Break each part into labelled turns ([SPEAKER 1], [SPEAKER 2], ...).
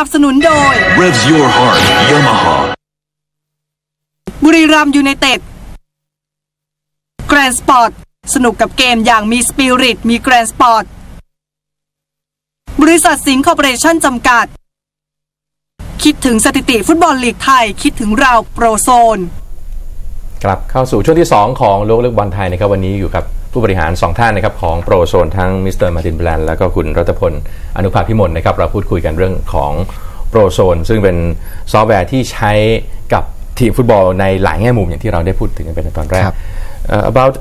[SPEAKER 1] นับสนุนโดย
[SPEAKER 2] Revs your heart Yamaha
[SPEAKER 1] บุรีรัมย์ยูไนเต็ดแกรนด์สปอร์ตสนุกกับเกมอย่างมีสปิริตมีแกรนด์สปอร์ตบริษัทสิงห์คอร์ปอเรชั่นจำกัดคิดถึงสถิติฟุตบอลลีกไทยคิดถึงเราโปรโซน
[SPEAKER 3] กลับเข้าสู่ช่วงที่2ของโลกเลือกบอลไทยนะครับวันนี้อยู่กับผู้บริหาร2ท่านนะครับของโปรโซนทั้งมิสเตอร์มาร์ตินแบรนด์แล้วก็คุณรัตพลอนุภาพิมลนะครับเราพูดคุยกันเรื่องของโปรโซนซึ่งเป็นซอฟต์แวร์ที่ใช้กับทีมฟุตบอลในหลายแง่มุมอย่างที่เราได้พูดถึงกันไปในตอนแรก about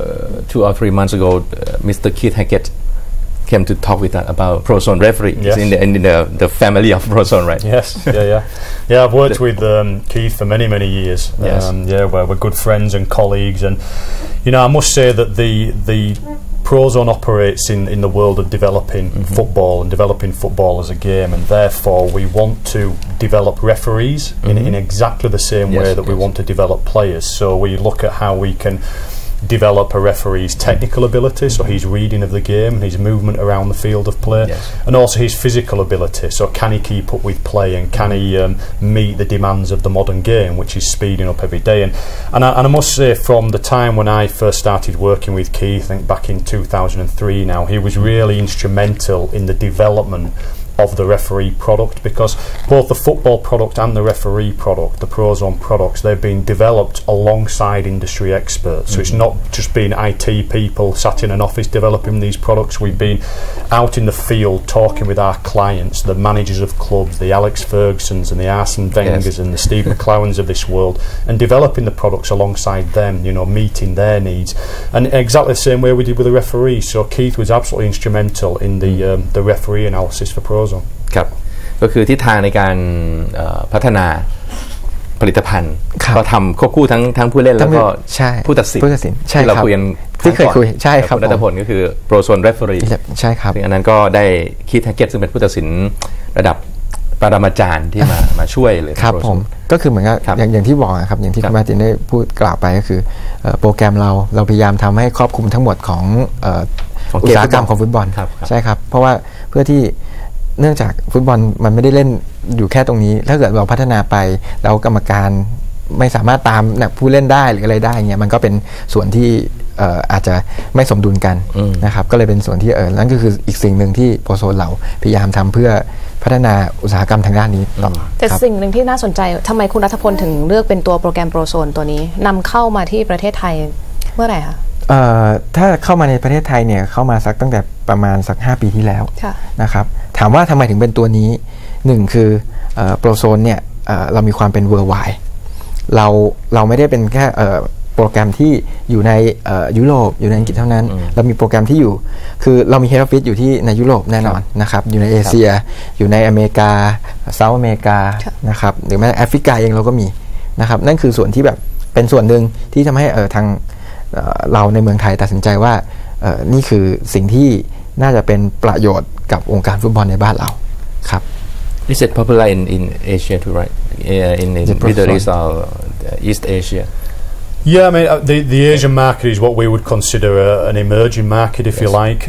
[SPEAKER 3] 2 or 3 months ago Mr. Keith Hackett came to talk with us about Prozone referee.
[SPEAKER 4] Yes.
[SPEAKER 3] in the family of Prozone, right?
[SPEAKER 4] Yes, yeah. I've worked with Keith for many years.
[SPEAKER 3] Yes.
[SPEAKER 4] We're good friends and colleagues, and I must say that the Prozone operates in the world of developing football and developing football as a game, and therefore we want to develop referees in exactly the same way that we want to develop players. So we look at how we can develop a referee's technical ability, so his reading of the game and his movement around the field of play, and also his physical ability, so can he keep up with play and can he meet the demands of the modern game, which is speeding up every day. And I must say, from the time when I first started working with Keith, I think back in 2003 now, he was really instrumental in the development of the referee product, because both the football product and the referee product, the Prozone products, they've been developed alongside industry experts. So it's not just been IT people sat in an office developing these products. We've been out in the field talking with our clients, the managers of clubs, the Alex Fergusons and the Arsene Wengers and the Steve McClowens of this world, and developing the products alongside them, meeting their needs. And exactly the same way we did with the referees. So Keith was absolutely instrumental in the referee analysis for Prozone.
[SPEAKER 3] ครับก็คือทิศทางในการพัฒนาผลิตภัณฑ์ก็ทำควบคู่ทั้งผู้เล่นแล้วก็ผู้ตัดสินที่เราคุยกันที่เคยคุยใช่ครับคุณรัตพลก็คือ Prozone referee ใช่ครับซึ่งอันนั้นก็ได้คีธ แฮกเก็ตซึ่งเป็นผู้ตัดสินระดับปรมาจารย์ที่มาช่วยเลยครับผม
[SPEAKER 5] ก็คือเหมือนกับอย่างที่บอกครับอย่างที่คุณมาร์ตินได้พูดกล่าวไปก็คือโปรแกรมเราพยายามทำให้ครอบคลุมทั้งหมดของอุตสาหกรรมของฟุตบอลใช่ครับเพราะว่าเพื่อที่เนื่องจากฟุตบอลมันไม่ได้เล่นอยู่แค่ตรงนี้ถ้าเกิดเราพัฒนาไปแล้วกรรมการไม่สามารถตามผู้เล่นได้หรืออะไรได้เงี้ยมันก็เป็นส่วนที่อาจจะไม่สมดุลกันนะครับก็เลยเป็นส่วนที่นั่นก็คืออีกสิ่งหนึ่งที่โปรโซนเราพยายามทำเพื่อพัฒนาอุตสาหกรรมทางด้านนี้ต่อ
[SPEAKER 6] แต่สิ่งหนึ่งที่น่าสนใจทำไมคุณรัฐพลถึงเลือกเป็นตัวโปรแกรมโปรโซนตัวนี้นำเข้ามาที่ประเทศไทยเมื่อไหร่คะ
[SPEAKER 5] ถ้าเข้ามาในประเทศไทยเนี่ยเข้ามาตั้งแต่ประมาณสัก5 ปีที่แล้วนะครับถามว่าทำไมถึงเป็นตัวนี้1คือโปรโซนเนี่ยเรามีความเป็น worldwide เราไม่ได้เป็นแค่โปรแกรมที่อยู่ในยุโรปอยู่ในอังกฤษเท่านั้นเรามีโปรแกรมที่อยู่คือเรามี head office อยู่ที่ในยุโรปแน่นอนนะครับอยู่ในเอเชียอยู่ในอเมริกาเซาท์อเมริกานะครับหรือแม้แอฟริกาเองเราก็มีนะครับนั่นคือส่วนที่แบบเป็นส่วนหนึ่งที่ทำให้ทางเราในเมืองไทยตัดสินใจว่านี่คือสิ่งที่น่าจะเป็นประโยชน์กับวงการฟุตบอลในบ้านเราครับ
[SPEAKER 3] Is it popular in Asia too, right? In Middle East or East Asia?
[SPEAKER 4] Yeah, I mean the Asian market is what we would consider an emerging market, if you like,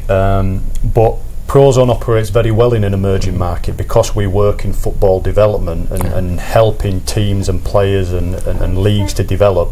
[SPEAKER 4] but Prozone operates very well in an emerging market because we work in football development and helping teams and players and leagues to develop.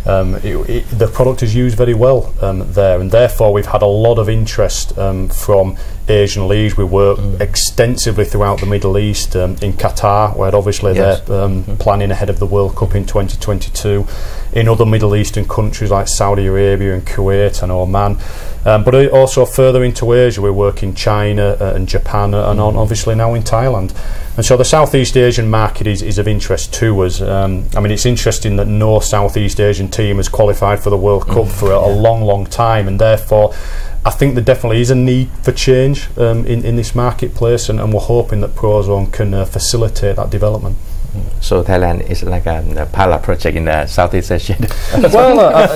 [SPEAKER 4] The product is used very well there, and therefore we've had a lot of interest from Asian leagues. We work extensively throughout the Middle East, in Qatar, where obviously they're planning ahead of the World Cup in 2022, in other Middle Eastern countries like Saudi Arabia and Kuwait and Oman, but also further into Asia we work in China and Japan and obviously now in Thailand. And so the Southeast Asian market is of interest to us. I mean, it's interesting that no Southeast Asian team has qualified for the World Cup for a long time, and therefore I think there definitely is a need for change in this marketplace, and we're hoping that Prozone can facilitate that development.
[SPEAKER 3] So Thailand is like a pilot project in the Southeast Asia.
[SPEAKER 4] Well,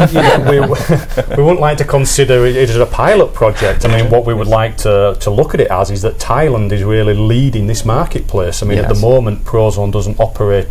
[SPEAKER 4] we wouldn't like to consider it as a pilot project. I mean, what we would like to look at it as is that Thailand is really leading this marketplace. I mean, at the moment, Prozone doesn't operate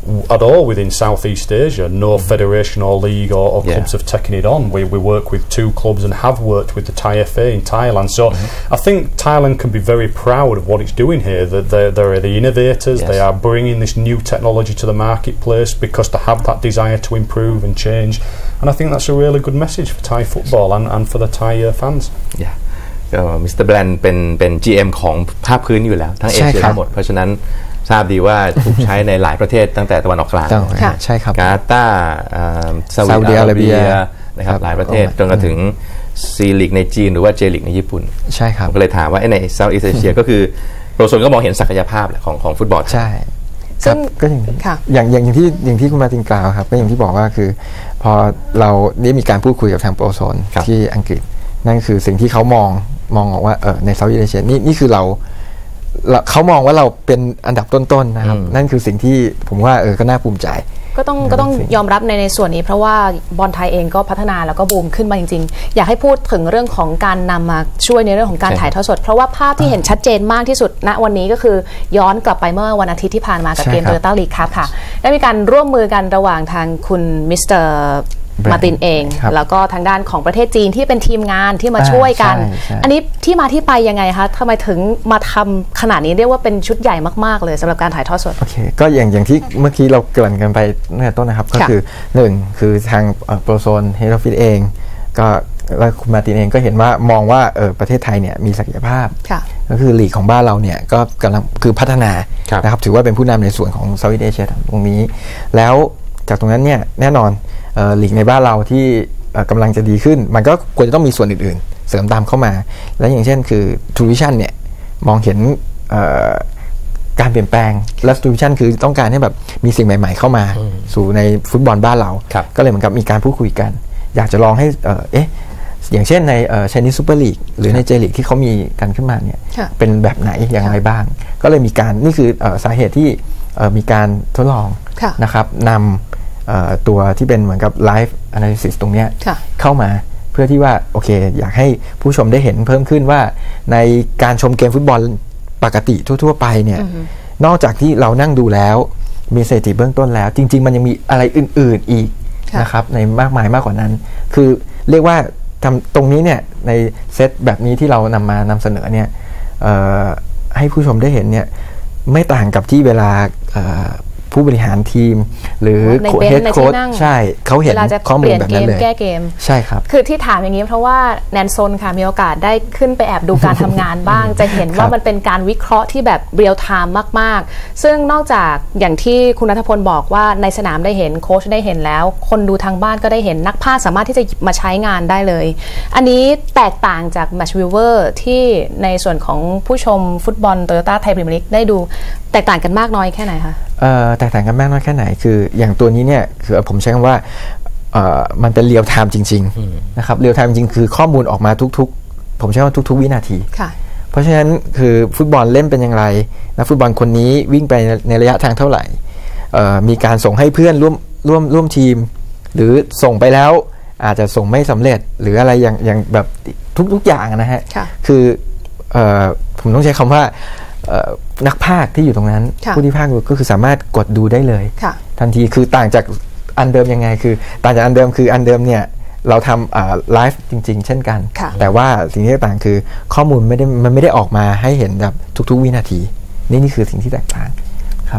[SPEAKER 4] at all within Southeast Asia. No federation or league or clubs have taken it on. We work with 2 clubs and have worked with the Thai FA in Thailand. So I think Thailand can be very proud of what it's doing here. That they're the innovators. They are bringing this new technology to the marketplace because they have that desire to improve and change. And I think that's a really good message for Thai football and for the Thai fans.
[SPEAKER 3] Yeah. ก็มิสเตอร์แบรนด์เป็น GM ของภาคพื้นอยู่แล้วทั้งเอเชียทั้งหมดเพราะฉะนั้นทราบดีว่าถูกใช้ในหลายประเทศตั้งแต่ตะวันออกกลาง
[SPEAKER 5] ใช่ครับ
[SPEAKER 3] กาตาร์ซาอุดิอาระเบียนะครับหลายประเทศจนกระทั่งซีลีกในจีนหรือว่าเจลีกในญี่ปุ่น
[SPEAKER 5] ใช่ครับ
[SPEAKER 3] ก็เลยถามว่าในเซาท์อีสต์เอเชียก็คือโปรโซนก็มองเห็นศักยภาพของฟุตบอล
[SPEAKER 5] ใช่ซึ่งก็อย่างที่คุณมาตินกล่าวครับก็อย่างที่บอกว่าคือพอเราได้มีการพูดคุยกับทางโปรโซนที่อังกฤษนั่นคือสิ่งที่เขามองออกว่าในเซาท์อีสต์เอเชียนี่คือเขามองว่าเราเป็นอันดับต้นๆนะครับนั่นคือสิ่งที่ผมว่าก็น่าภูมิใจ
[SPEAKER 6] ก็ต้องยอมรับในส่วนนี้เพราะว่าบอลไทยเองก็พัฒนาแล้วก็บูมขึ้นมาจริงๆอยากให้พูดถึงเรื่องของการนำมาช่วยในเรื่องของการถ่ายทอดสดเพราะว่าภาพที่เห็นชัดเจนมากที่สุดณวันนี้ก็คือย้อนกลับไปเมื่อวันอาทิตย์ที่ผ่านมากับเกมโตโยต้าลีกครับค่ะได้มีการร่วมมือกันระหว่างทางคุณมิสเตอร์มาตินเองแล้วก็ทางด้านของประเทศจีนที่เป็นทีมงานที่มาช่วยกันอันนี้ที่มาที่ไปยังไงคะทำไมถึงมาทำขนาดนี้เรียกว่าเป็นชุดใหญ่มากๆเลยสำหรับการถ่ายทอดสด
[SPEAKER 5] โอเคก็อย่างที่เมื่อกี้เราเกริ่นกันไปตั้งแต่ต้นนะครับก็คือ1คือทางโปรโซนเฮดออฟฟิศเองก็แล้วคุณมาตินเองก็เห็นว่ามองว่าประเทศไทยเนี่ยมีศักยภาพก็คือลีกของบ้านเราเนี่ยก็กำลังคือพัฒนานะครับถือว่าเป็นผู้นำในส่วนของเซาท์อีสต์เอเชียตรงนี้แล้วจากตรงนั้นเนี่ยแน่นอนลีกในบ้านเราที่กำลังจะดีขึ้นมันก็ควรจะต้องมีส่วนอื่นๆเสริมตามเข้ามาและอย่างเช่นคือ True Vision เนี่ยมองเห็นการเปลี่ยนแปลงและ True Vision คือต้องการให้แบบมีสิ่งใหม่ๆเข้ามาสู่ในฟุตบอลบ้านเราก็เลยเหมือนกับมีการพูดคุยกันอยากจะลองให้อย่างเช่นในChinese Super League หรือใน J League ที่เขามีกันขึ้นมาเนี่ยเป็นแบบไหนอย่างไรบ้างก็เลยมีการนี่คือสาเหตุที่มีการทดลองนะครับนำตัวที่เป็นเหมือนกับ Live Analysis ตรงนี้เข้ามาเพื่อที่ว่าโอเคอยากให้ผู้ชมได้เห็นเพิ่มขึ้นว่าในการชมเกมฟุตบอลปกติทั่วๆไปเนี่ยนอกจากที่เรานั่งดูแล้วมีสถิติเบื้องต้นแล้วจริงๆมันยังมีอะไรอื่นๆอีกนะครับในมากมายมากกว่านั้นคือเรียกว่าทำตรงนี้เนี่ยในเซตแบบนี้ที่เรานำเสนอเนี่ยให้ผู้ชมได้เห็นเนี่ยไม่ต่างกับที่เวลาผู้บริหารทีมหรือเฮดโค้ชใช่เขาเห็นข้อมูลแบบนั้นเลย
[SPEAKER 6] แก้เกม
[SPEAKER 5] ใช่ครับ
[SPEAKER 6] คือที่ถามอย่างนี้เพราะว่าแนนซนค่ะมีโอกาสได้ขึ้นไปแอบดูการทำงานบ้างจะเห็นว่ามันเป็นการวิเคราะห์ที่แบบเรียลไทม์มากๆซึ่งนอกจากอย่างที่คุณณัฐพลบอกว่าในสนามได้เห็นโค้ชได้เห็นแล้วคนดูทางบ้านก็ได้เห็นนักพากย์สามารถที่จะมาใช้งานได้เลยอันนี้แตกต่างจากแมตช์วิวเวอร์ที่ในส่วนของผู้ชมฟุตบอลโตโยต้าไทยพรีเมียร์ลีกได้ดูแตกต่างกันมากน้อยแค่ไหนคะ
[SPEAKER 5] แตกต่างกันมากน้อยแค่ไหนคืออย่างตัวนี้เนี่ยคือผมใช้คำว่ามันเป็นเรียลไทม์จริงๆนะครับเรียลไทม์จริงคือข้อมูลออกมาทุกๆผมใช้ว่าทุกๆวินาทีเพราะฉะนั้นคือฟุตบอลเล่นเป็นอย่างไรนักฟุตบอลคนนี้วิ่งไปในระยะทางเท่าไหร่มีการส่งให้เพื่อนร่วมทีมหรือส่งไปแล้วอาจจะส่งไม่สำเร็จหรืออะไรอย่างแบบทุกอย่างนะฮะคือผมต้องใช้คำว่านักพากย์ที่อยู่ตรงนั้นผู้ที่พากย์ก็คือสามารถกดดูได้เลยทันทีคือต่างจากอันเดิมยังไงคือต่างจากอันเดิมคืออันเดิมเนี่ยเราทำไลฟ์จริงๆเช่นกันแต่ว่าสิ่งที่ต่างคือข้อมูลมันไม่ได้ออกมาให้เห็นแบบทุกๆวินาทีนี่คือสิ่งที่แตกต่างครับ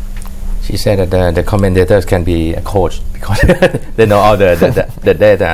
[SPEAKER 3] She said that the commentators can be a coach because they know all the data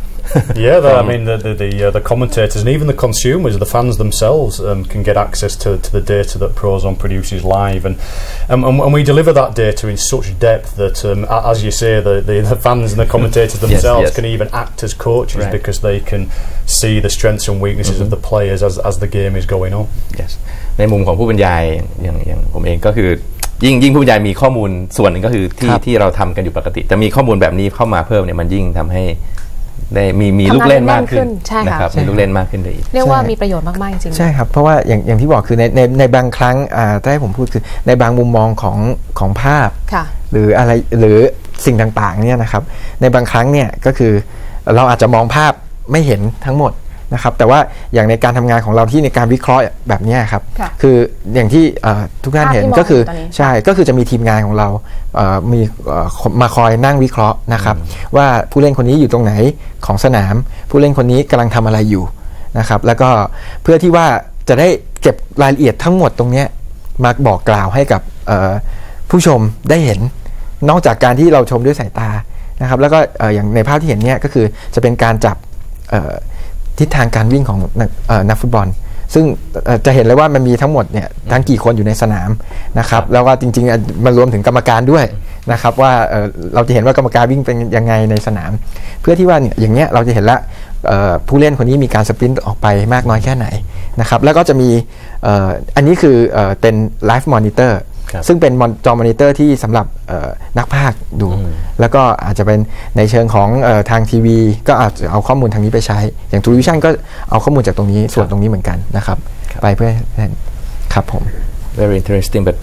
[SPEAKER 4] I mean the commentators and even the consumers, the fans themselves, can get access to the data that Prozone produces live, and we deliver that data in such depth that, as you say, the fans and the commentators themselves can even act as coaches because they can see the strengths and weaknesses of the players as the game is going on.
[SPEAKER 3] Yes. ในมุมของผู้บรรยายอย่างผมเองก็คือยิ่งผู้บรรยายมีข้อมูลส่วนหนึ่งก็คือที่เราทำกันอยู่ปกติแต่มีข้อมูลแบบนี้เข้ามาเพิ่มเนี่ยมันยิ่งทำให้ได้มีลูกเล่นมากขึ้นนะครับมีลูกเล่นมากขึ้นเลย
[SPEAKER 6] เรียกว่ามีประโยชน์มากๆจริง
[SPEAKER 5] ใช่ครับเพราะว่าอย่างที่บอกคือในบางครั้งถ้าให้ผมพูดคือในบางมุมมองของภาพหรืออะไรหรือสิ่งต่างๆเนี่ยนะครับในบางครั้งเนี่ยก็คือเราอาจจะมองภาพไม่เห็นทั้งหมดนะครับแต่ว่าอย่างในการทำงานของเราที่ในการวิเคราะห์แบบนี้ครับ
[SPEAKER 6] ค่ะ
[SPEAKER 5] คืออย่างที่ทุกท่านเห็น
[SPEAKER 6] ภาพที่มอง
[SPEAKER 5] ก็คือ
[SPEAKER 6] ตอนนี้
[SPEAKER 5] ใช่ก็คือจะมีทีมงานของเรามีมาคอยนั่งวิเคราะห์นะครับว่าผู้เล่นคนนี้อยู่ตรงไหนของสนามผู้เล่นคนนี้กำลังทำอะไรอยู่นะครับแล้วก็เพื่อที่ว่าจะได้เก็บรายละเอียดทั้งหมดตรงนี้มาบอกกล่าวให้กับผู้ชมได้เห็นนอกจากการที่เราชมด้วยสายตานะครับแล้วก็อย่างในภาพที่เห็นเนี่ยก็คือจะเป็นการจับทิศทางการวิ่งของนักฟุตบอลซึ่งจะเห็นเลยว่ามันมีทั้งหมดเนี่ยทั้งกี่คนอยู่ในสนามนะครับแล้วก็จริงๆมันรวมถึงกรรมการด้วยนะครับว่าเราจะเห็นว่ากรรมการวิ่งเป็นยังไงในสนามเพื่อที่ว่าเนี่ยอย่างเงี้ยเราจะเห็นละผู้เล่นคนนี้มีการสปรินต์ออกไปมากน้อยแค่ไหนนะครับแล้วก็จะมีอันนี้คือเป็นไลฟ์มอนิเตอร์ซึ่งเป็นจอมอนิเตอร์ที่สำหรับนักพากย์ดูแล้วก็อาจจะเป็นในเชิงของทางทีวีก็อาจจะเอาข้อมูลทางนี้ไปใช้อย่างทูวิชั่นก็เอาข้อมูลจากตรงนี้ส่วนตรงนี้เหมือนกันนะครับไปเพื่อครับผม
[SPEAKER 3] Very interesting but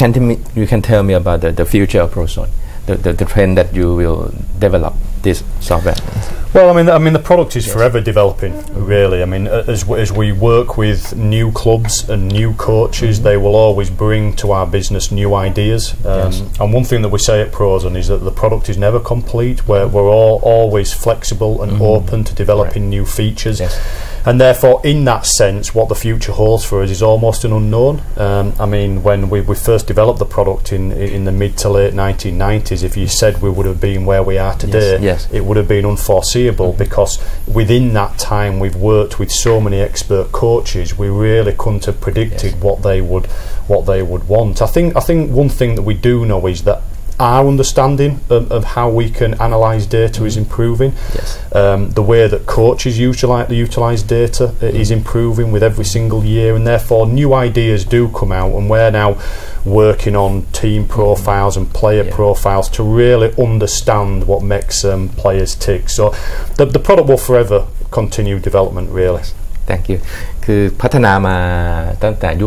[SPEAKER 3] you can tell me about the future of Prozone the trend that you will develop this software.
[SPEAKER 4] Well, I mean, the product is forever developing. Really, I mean, as we work with new clubs and new coaches, they will always bring to our business new ideas. And one thing that we say at Prozone is that the product is never complete. We're always flexible and open to developing new features. And therefore, in that sense, what the future holds for us is almost an unknown. I mean, when we first developed the product in the mid to late 1990s, if you said we would have been where we are today, it would have been unforeseeable because within that time we've worked with so many expert coaches, we really couldn't have predicted what they would want. I think one thing that we do know is that our understanding of how we can analyse data is improving. The way that coaches utilise data is improving with every single year, and therefore new ideas do come out, and we're now working on team profiles and player profiles to really understand what makes players tick. So the product will forever continue development, really.
[SPEAKER 3] Thank you. คือพัฒนามาตั้งแต่ยุค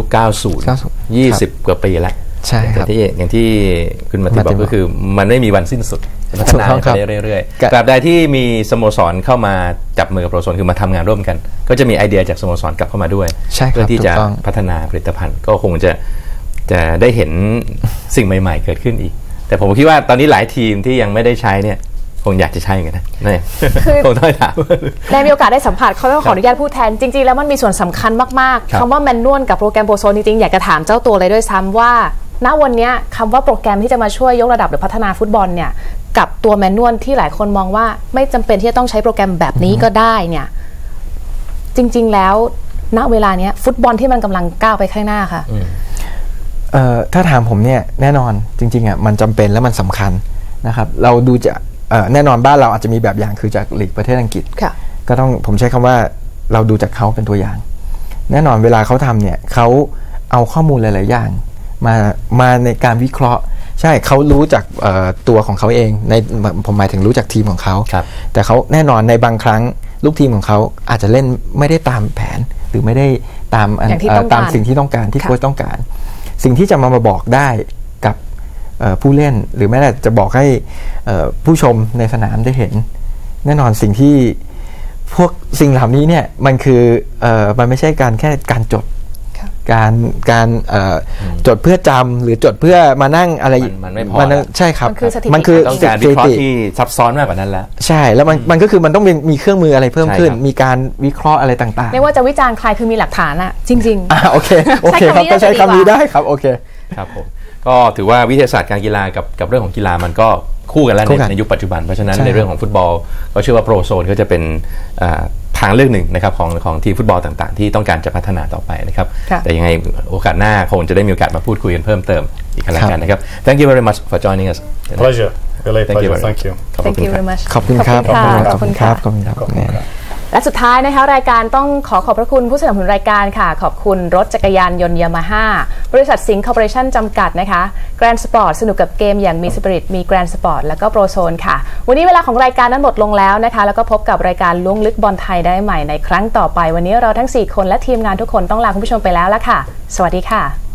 [SPEAKER 3] 90 20 กว่าปีแล้ว
[SPEAKER 5] ใช่ครับ
[SPEAKER 3] อย่างที่คุณมาติบอกก็คือมันไม่มีวันสิ้นสุดพัฒนาไปเรื่อยๆตราบใดที่มีสโมสรเข้ามาจับมือกับโปรโซนคือมาทำงานร่วมกันก็จะมีไอเดียจากสโมสรกลับเข้ามาด้วยเพื่อที่จะพัฒนาผลิตภัณฑ์ก็คงจะได้เห็นสิ่งใหม่ๆเกิดขึ้นอีกแต่ผมคิดว่าตอนนี้หลายทีมที่ยังไม่ได้ใช้เนี่ยคงอยากจะใช้กันนะนี่คงต้องถาม
[SPEAKER 6] ได้มีโอกาสได้สัมผัสเขาต้องขออนุญาตพูดแทนจริงๆแล้วมันมีส่วนสำคัญมากๆคำว่าแมนนวลกับโปรแกรมโปรโซนจริงๆอยากจะถามเจ้าตัวเลยด้วยซ้ำว่าณวันนี้คำว่าโปรแกรมที่จะมาช่วยยกระดับหรือพัฒนาฟุตบอลเนี่ยกับตัวแมนนวลที่หลายคนมองว่าไม่จำเป็นที่จะต้องใช้โปรแกรมแบบนี้ก็ได้เนี่ยจริงๆแล้วณเวลานี้ฟุตบอลที่มันกำลังก้าวไปข้างหน้าค่ะ
[SPEAKER 5] ถ้าถามผมเนี่ยแน่นอนจริงๆมันจำเป็นและมันสำคัญนะครับเราดูจะแน่นอนบ้านเราอาจจะมีแบบอย่างคือจากลีกประเทศอังกฤษก็ต้องผมใช้คำว่าเราดูจากเขาเป็นตัวอย่างแน่นอนเวลาเขาทำเนี่ยเขาเอาข้อมูลหลายๆอย่างมาในการวิเคราะห์ใช่เขารู้จากตัวของเขาเองในผมหมายถึงรู้จากทีมของเขาแต่เขาแน่นอนในบางครั้งลูกทีมของเขาอาจจะเล่นไม่ได้ตามแผนหรือไม่ได้ตามสิ่งที่ต้องการที่โค้ชต้องการสิ่งที่จะมาบอกได้กับผู้เล่นหรือแม้แต่จะบอกให้ผู้ชมในสนามได้เห็นแน่นอนสิ่งที่พวกสิ่งเหล่านี้เนี่ยมันคือมันไม่ใช่การแค่การจดการจดเพื่อจำหรือจดเพื่อมานั่งอะไร
[SPEAKER 3] มันไม่พอ
[SPEAKER 5] ใช่ครับ
[SPEAKER 3] มันคือต้องการวิเคราะห์ที่ซับซ้อนมากกว่านั้นแล้ว
[SPEAKER 5] ใช่แล้วมันก็คือมันต้องมีเครื่องมืออะไรเพิ่มขึ้นมีการวิเคราะห์อะไรต่างๆ
[SPEAKER 6] ไม่ว่าจะวิจารณ์ใครคือมีหลักฐานอะจริง
[SPEAKER 5] ๆโอเคครับก็ใช้คำนี้ได้ครับโอเค
[SPEAKER 3] ครับผมก็ถือว่าวิทยาศาสตร์การกีฬากับเรื่องของกีฬามันก็คู่กันแล้วในยุคปัจจุบันเพราะฉะนั้นในเรื่องของฟุตบอลก็เชื่อว่าโปรโซนก็จะเป็นทางเลือกหนึ่งนะครับของทีมฟุตบอลต่างๆที่ต้องการจะพัฒนาต่อไปนะครับแต่ยังไงโอกาสหน้าคงจะได้มีโอกาสมาพูดคุยกันเพิ่มเติมอีกครั้งกันนะครับ Thank you very much for joining us
[SPEAKER 4] Pleasure really pleasure Thank you
[SPEAKER 6] Thank you very much
[SPEAKER 5] ขอบคุณครับ
[SPEAKER 6] ขอบคุณครับและสุดท้ายนะคะรายการต้องขอบพระคุณผู้สนับสนุนรายการค่ะขอบคุณรถจักรยานยนต์ยามาฮ่าบริษัทสิงห์คอร์ปอเรชั่นจำกัดนะคะแกรนด์สปอร์ตสนุกกับเกมอย่างมีสปิริตมีแกรนด์สปอร์ตแล้วก็โปรโซนค่ะวันนี้เวลาของรายการนั้นหมดลงแล้วนะคะแล้วก็พบกับรายการล้วงลึกบอลไทยได้ใหม่ในครั้งต่อไปวันนี้เราทั้ง4คนและทีมงานทุกคนต้องลาคุณผู้ชมไปแล้วละค่ะสวัสดีค่ะ